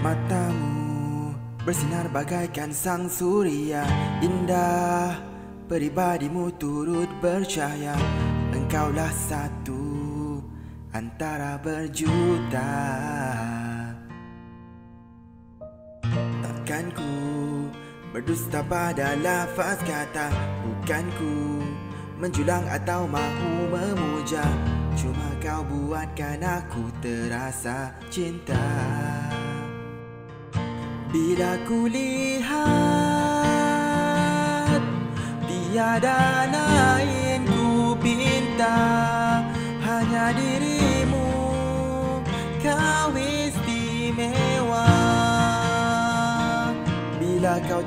Matamu bersinar bagaikan sang surya, indah pribadimu turut bercahaya. Engkaulah satu antara berjuta. Takkan ku berdusta pada lafaz kata, bukan ku menjulang atau mahu memuja. Cuma kau buatkan aku terasa cinta. Bila ku lihat tiada lain ku pinta, hanya dirimu kau istimewa. Bila kau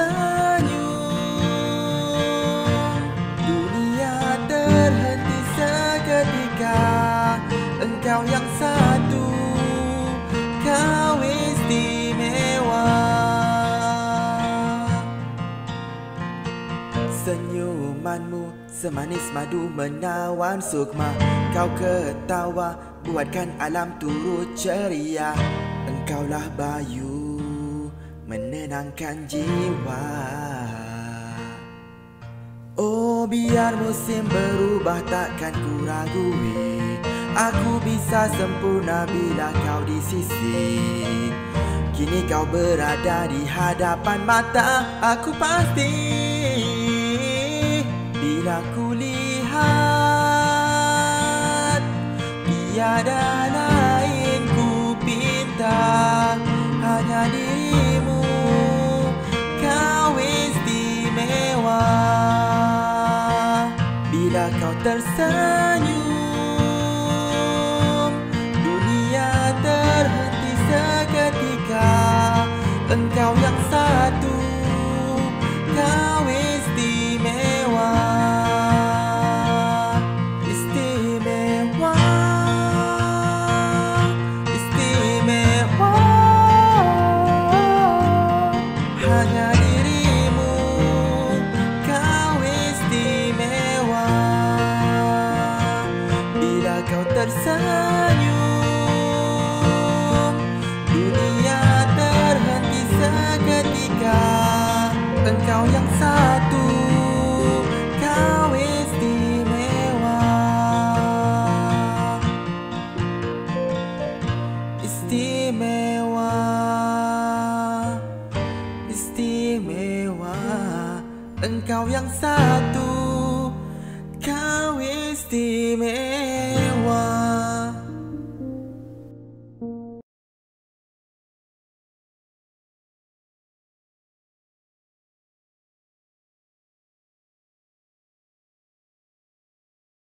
tersenyum, dunia terhenti seketika. Engkau yang satu, kau istimewa. Senyumanmu semanis madu menawan sukma. Kau ketawa buatkan alam turut ceria. Engkaulah bayu menenangkan jiwa. Oh, biar musim berubah takkan ku ragui. Aku bisa sempurna bila kau di sisi. Kini kau berada di hadapan mata aku pasti. Bila ku lihat tiada lain ku pinta, hanya dirimu kau istimewa. Bila kau tersenyum, dunia terhenti seketika. Engkau yang satu, kau istimewa. Istimewa, istimewa. Hanya dirimu kau istimewa. Bila kau tersenyum, dunia terhenti seketika. Engkau yang satu, kau istimewa. Istimewa, istimewa. Engkau yang satu, kau istimewa.